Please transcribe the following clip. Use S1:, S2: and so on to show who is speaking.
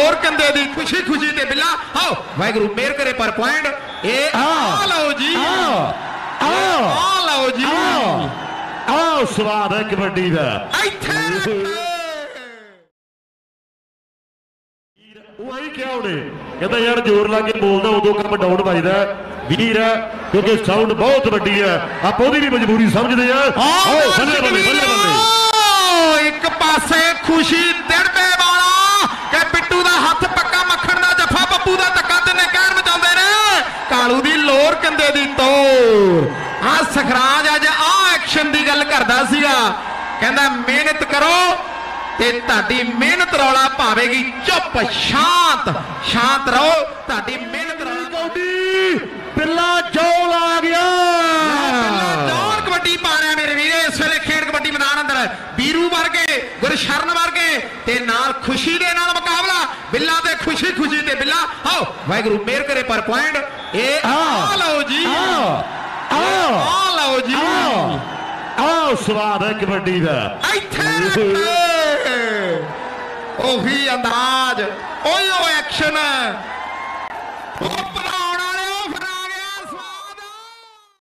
S1: लोर कंधे दी खुशी खुशी ते बिल्ला आओ वाहिगुरू मेहर करे पर पॉइंट ए आ लो जी आ लो जी
S2: आओ स्वाद है कबड्डी दा वही क्या उन्हें कहता यार जोर ला के बोलना उदों काम डाउन बजदा वीर है क्योंकि साउंड बहुत वड्डी है आप ओदी भी मजबूरी समझदे हैं बल्ले बल्ले बल्ले बल्ले
S1: एक पासे खुशी दिड़बे वाला कि बिट्टू दा हथ पक्का मक्खण दा जफा पप्पू दा धक्का तिन्ने कहर मचाउंदे ने कालू दी लोर कंधे दी तोड़ आ सखराज अज आ एक्शन दी गल करदा सीगा कहंदा मेहनत करो ते ताडी मेहनत रौला पावेगी चुप शांत शांत रहो ताडी मेहनत रौला
S2: बिल्ला जौल आ गया
S1: जौल कबड्डी पा रहा मेरे वीरे इस वेले खेड कबड्डी मैदान अंदर बीरू वर्गे गुरशरण वर्गे ते नाल खुशी दे नाल मुकाबला बिल्ला ते खुशी खुशी ते बिल्ला आओ वाहिगुरू मेहर करे पर पॉइंट ए आ लो जी आ लो जी
S2: आओ स्वाद है कबड्डी दा
S1: ओही अंदाज ओयो एक्शन